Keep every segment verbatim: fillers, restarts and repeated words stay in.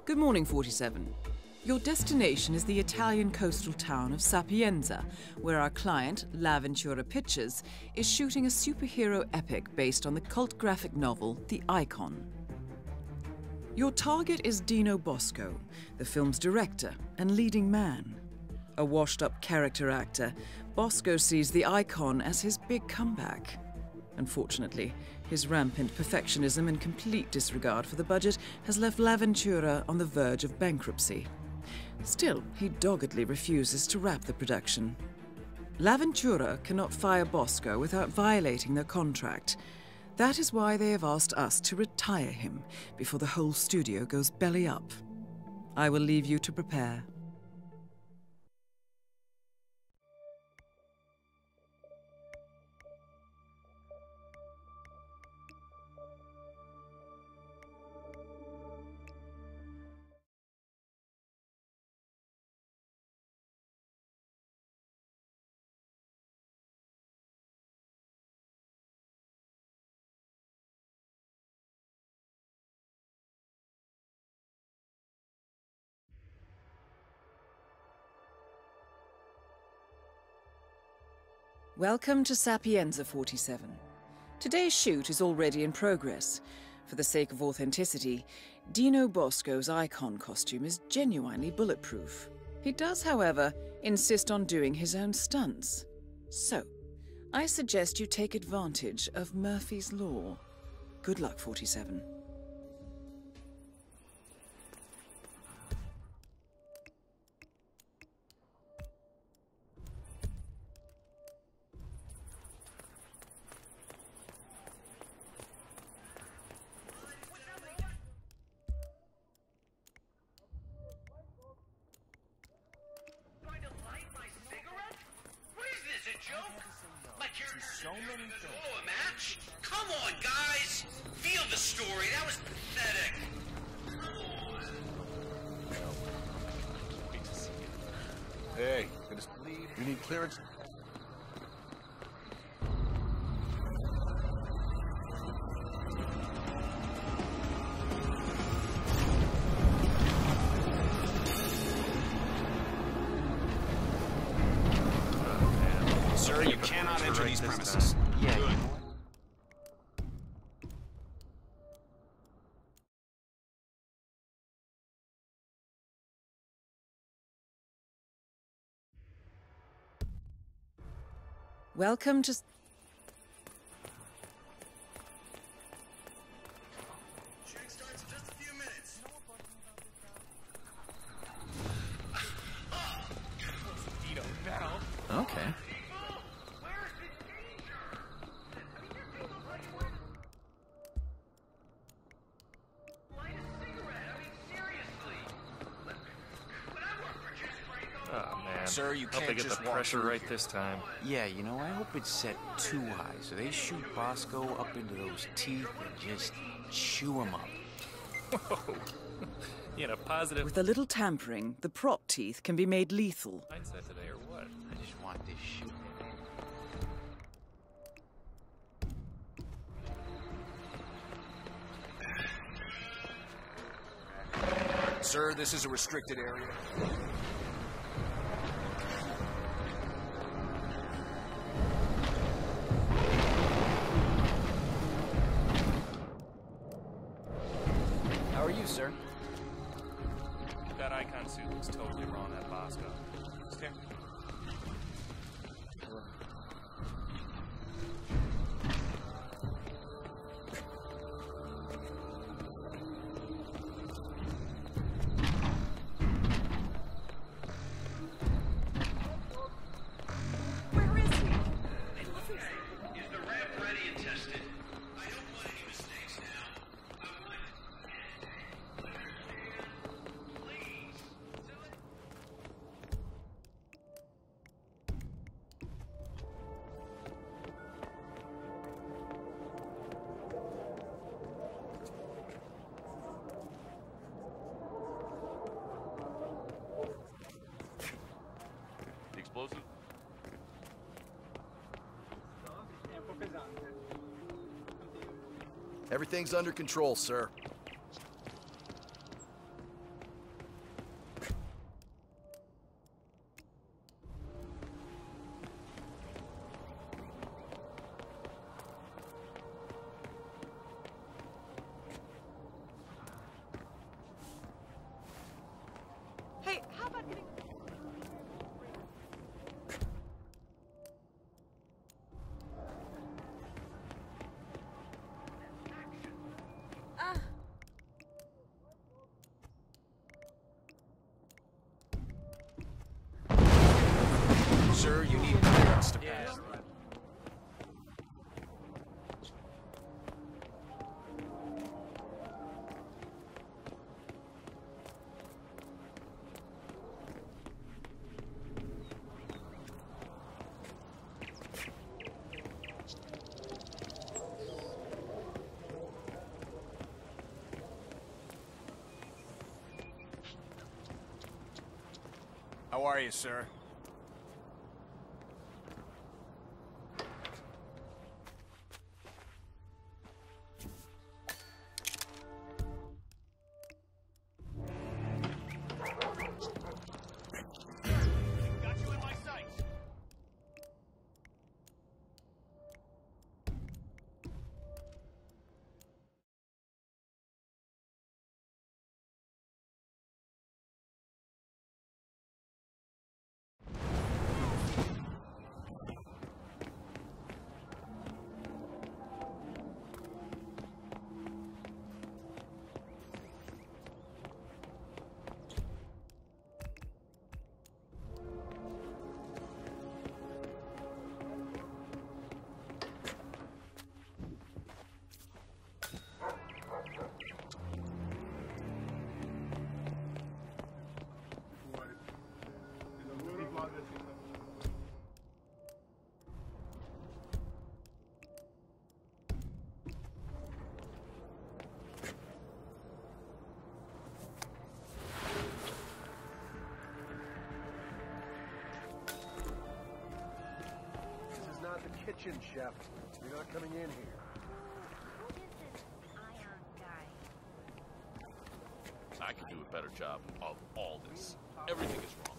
Good morning, forty-seven. Your destination is the Italian coastal town of Sapienza, where our client, L'Avventura Pictures, is shooting a superhero epic based on the cult graphic novel The Icon. Your target is Dino Bosco, the film's director and leading man. A washed-up character actor, Bosco sees The Icon as his big comeback. Unfortunately, his rampant perfectionism and complete disregard for the budget has left L'Avventura on the verge of bankruptcy. Still, he doggedly refuses to wrap the production. L'Avventura cannot fire Bosco without violating their contract. That is why they have asked us to retire him before the whole studio goes belly up. I will leave you to prepare. Welcome to Sapienza, forty-seven. Today's shoot is already in progress. For the sake of authenticity, Dino Bosco's Icon costume is genuinely bulletproof. He does, however, insist on doing his own stunts. So, I suggest you take advantage of Murphy's Law. Good luck, forty-seven. So many things. Oh, a match? Come on, guys! Feel the story. That was pathetic. Hey, gonna leave. You need clearance? Sir, you cannot enter these premises. Yeah. Good. Welcome to... Shooting starts in just a few minutes. Dino, now. Okay. Oh, man. Sir, you Hope can't they get just the walk pressure through right here. this time. Yeah, you know, I hope it's set too high, so they shoot Bosco up into those teeth and just chew him up. Whoa. You know, positive With a little tampering, the prop teeth can be made lethal. mindset today, or what? I just want this shoot. Sir, this is a restricted area. How are you, sir? That icon suit looks totally wrong at Bosco. Stare. Where is he? Is the ramp ready and tested? I don't want any mistakes now. I want please. The explosive? Everything's under control, sir. are you, sir? Got you in my sights. The kitchen, chef. You're not coming in here. Who is this Ion guy? I could do a better job of all this. Everything is wrong.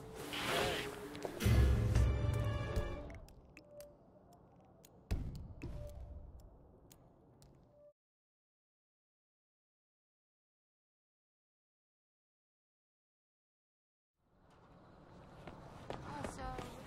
Also,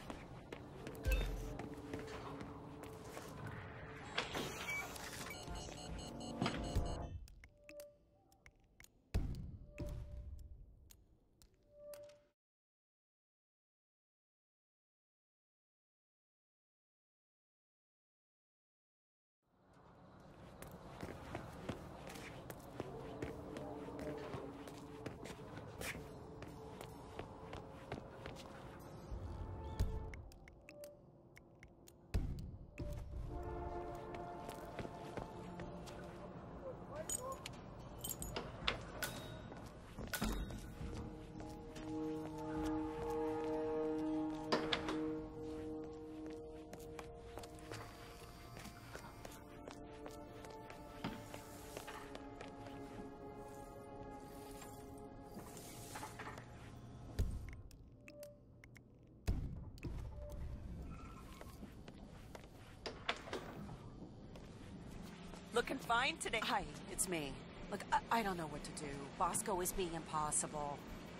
Looking fine today. Hi, it's me. Look, I, I don't know what to do. Bosco is being impossible.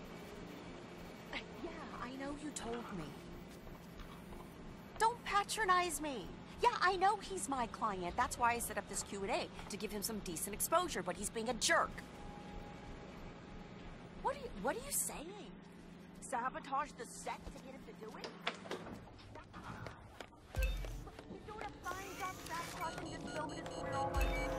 Yeah, I know you told me. Don't patronize me. Yeah, I know he's my client. That's why I set up this Q and A, to give him some decent exposure, but he's being a jerk. What are you, what are you saying? Sabotage the set to get him to do it? He's doing a fine job sabotaging this film and his career all my life.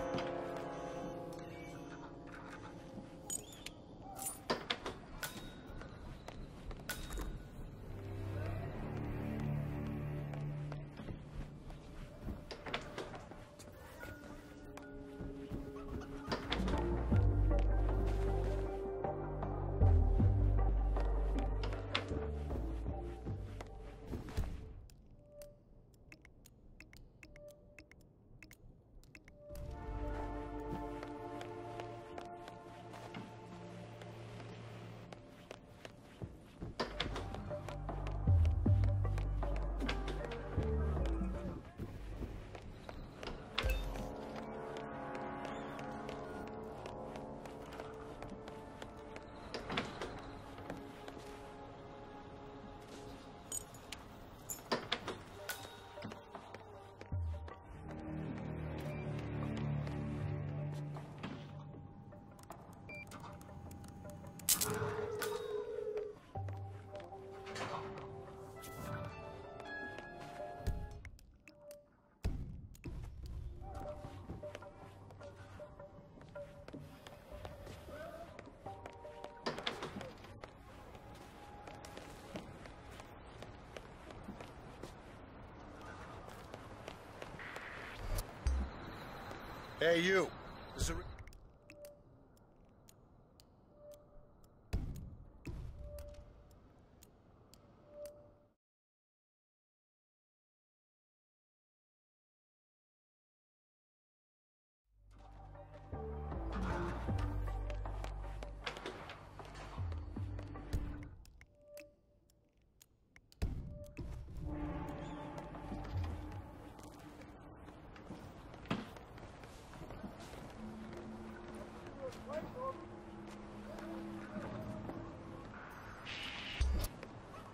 Hey, you. This is a...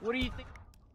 What do you think?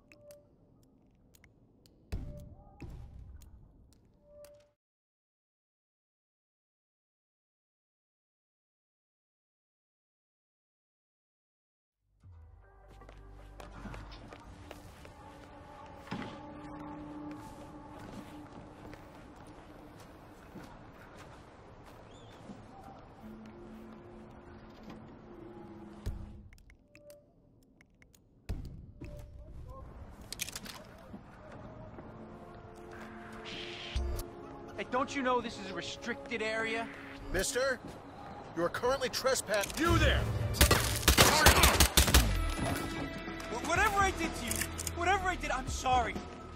Hey, don't you know this is a restricted area? Mister, you are currently trespassing. You there! Wh- Whatever I did to you, whatever I did, I'm sorry.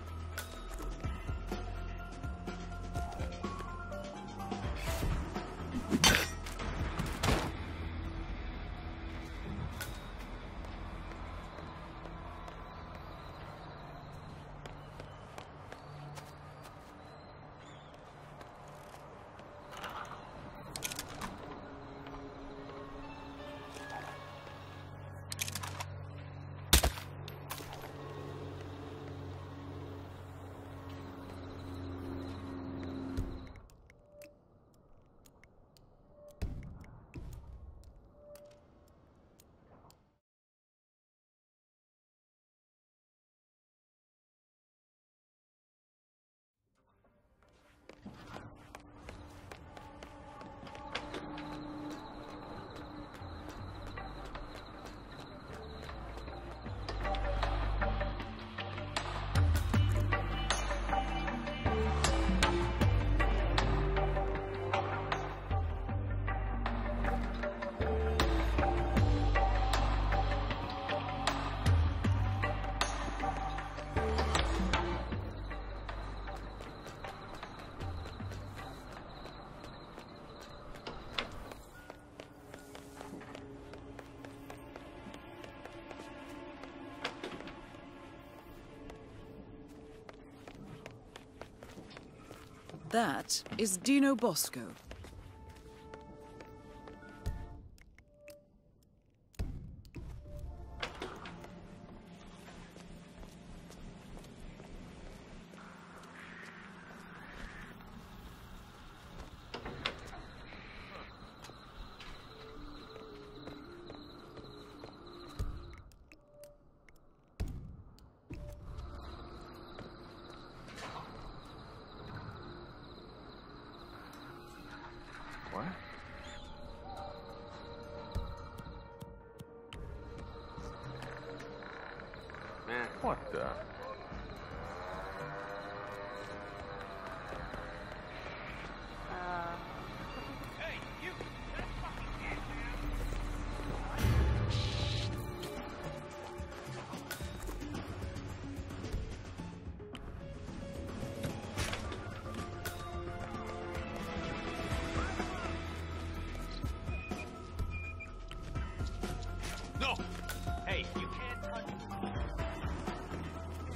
That is Dino Bosco. What? Man. What the? Hey, you! That's fucking it, No! Hey, you can't touch...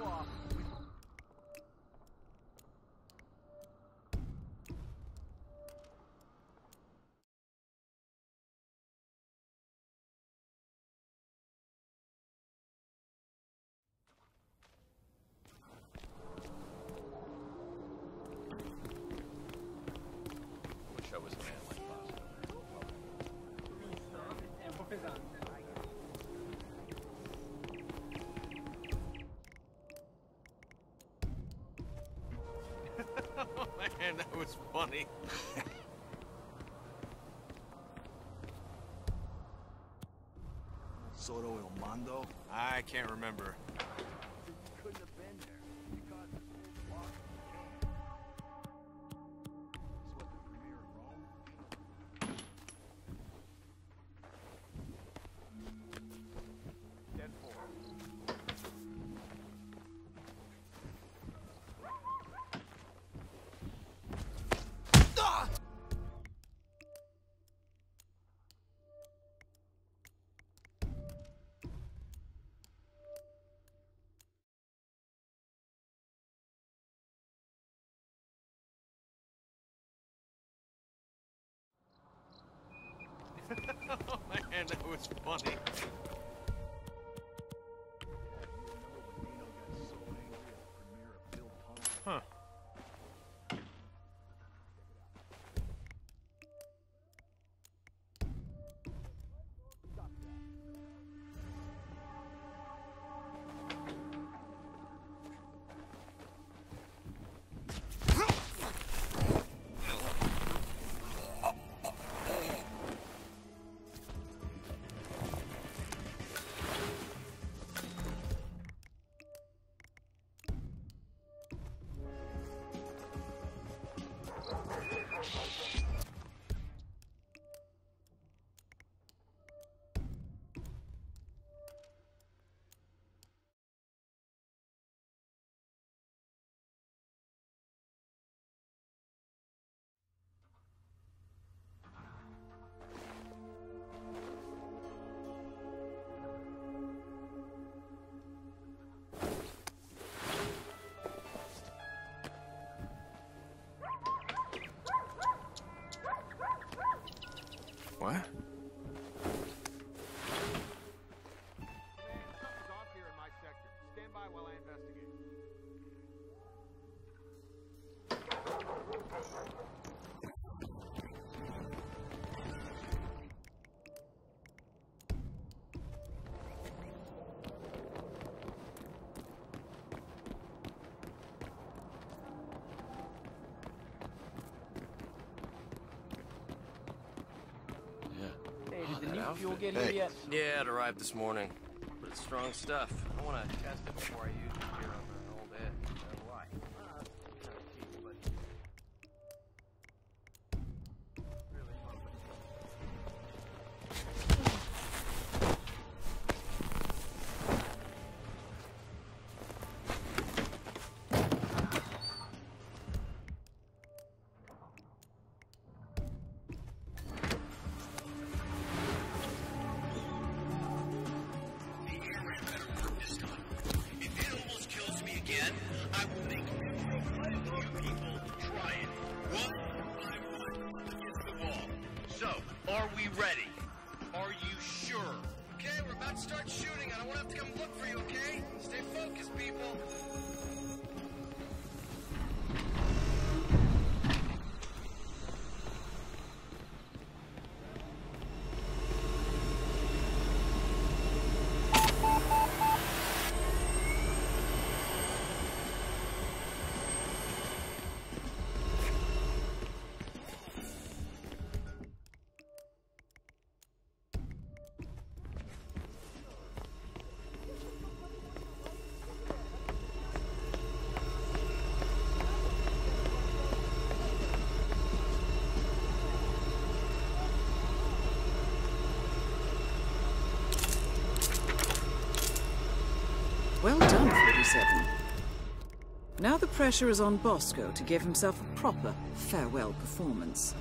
off. Wish I was a man like Bosco. Oh man, that was funny. Soto El Mando? I can't remember. Couldn't have been there. Because this whole block is what the premier of Rome? Dead four. Oh man, that was funny. Huh. What? Something's off here in my sector. Stand by while I investigate. Hey, did the new fuel get here Hey. yet? Yeah, it arrived this morning. But it's strong stuff. I want to test it before I use it here on an old head. That's why. Uh, kind of cheap, but really pumping. I will make you people try it. One by one against the wall. So, are we ready? Are you sure? Okay, we're about to start shooting. I don't want to have to come look for you, okay? Stay focused, people. Well done, forty-seven. Now the pressure is on Bosco to give himself a proper farewell performance.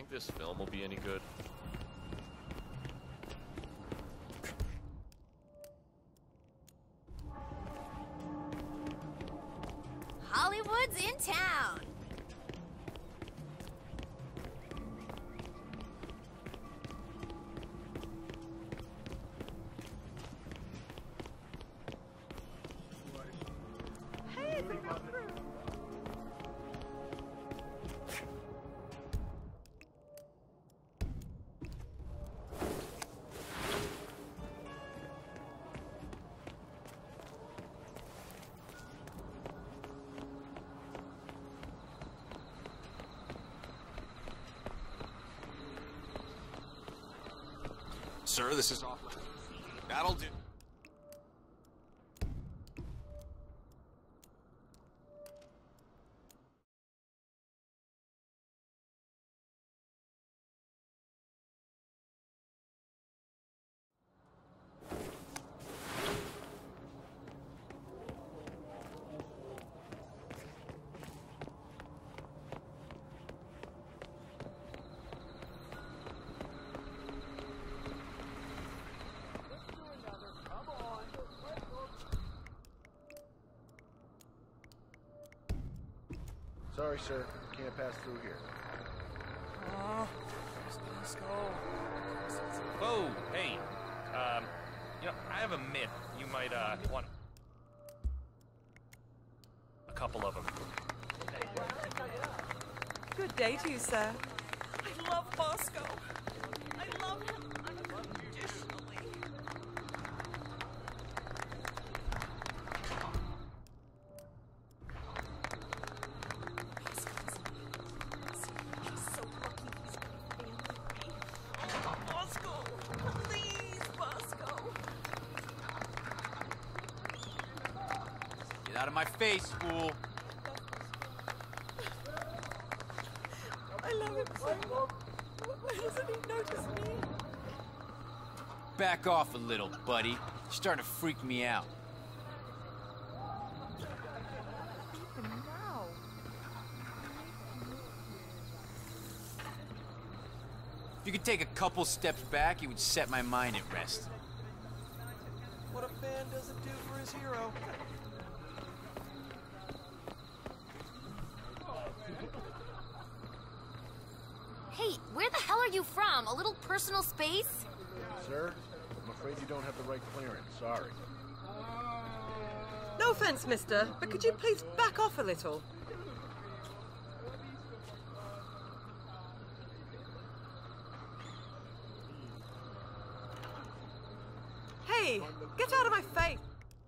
think this film will be any good? Hollywood's in town. Hey, it's a girl crew. Sir, this is off. That'll do. Sorry, sir. Can't pass through here. Oh, let's go. Whoa, hey. Um, you know, I have a myth. You might, uh, want... a couple of them. Good day to you, sir. I love Bosco. I love him unconditionally. He's so lucky he's got a family. Oh, Bosco! Please, Bosco! Get out of my face, fool! I love him so much. Why doesn't he notice me? Back off a little, buddy. You're starting to freak me out. Even now. If you could take a couple steps back, it would set my mind at rest. What a fan doesn't do for his hero. Hey, where the hell are you from? A little personal space? Sir, I'm afraid you don't have the right clearance. Sorry. No offense, mister, but could you please back off a little? Hey, get out of my face!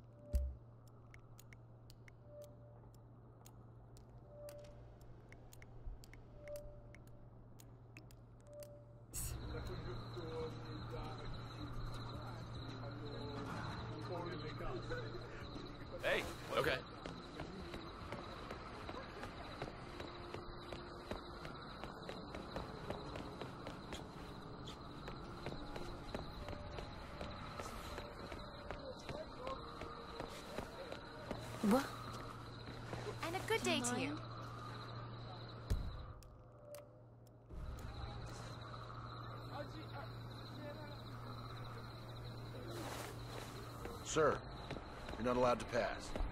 Hey, okay. What? And a good day to you. Sir, you're not allowed to pass.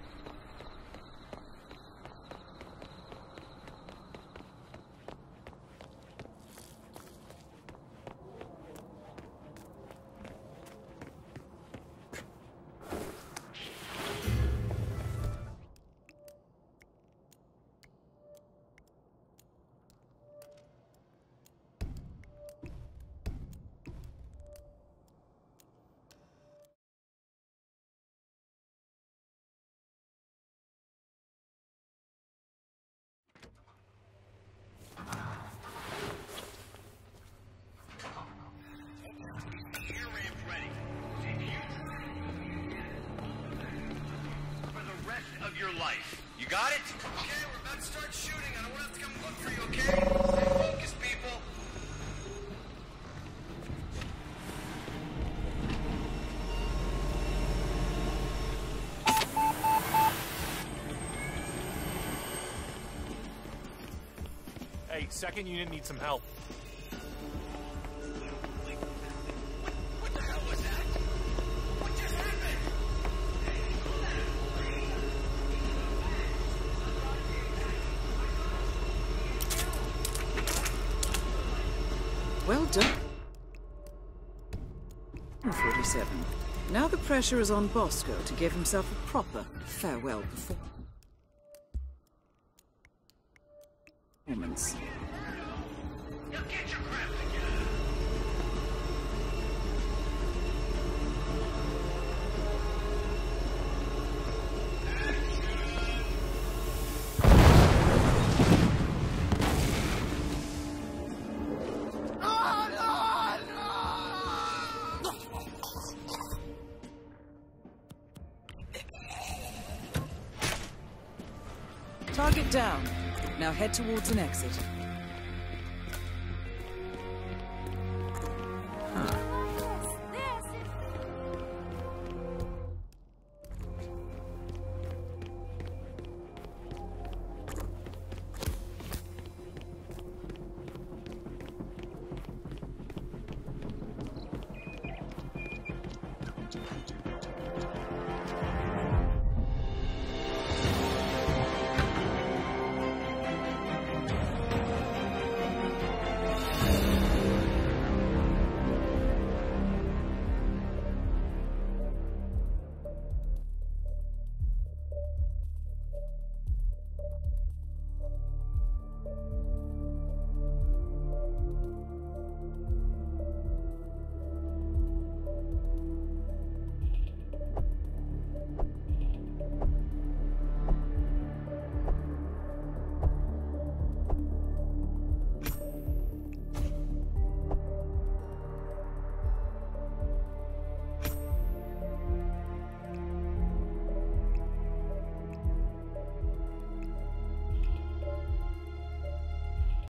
Your life. You got it? Okay, we're about to start shooting. I don't want to have to come look for you, okay? Stay focused, people. Hey, second unit needs some help. Well done. forty-seven. Now the pressure is on Bosco to give himself a proper farewell performance. Now get your crap together. Target down. Now head towards an exit.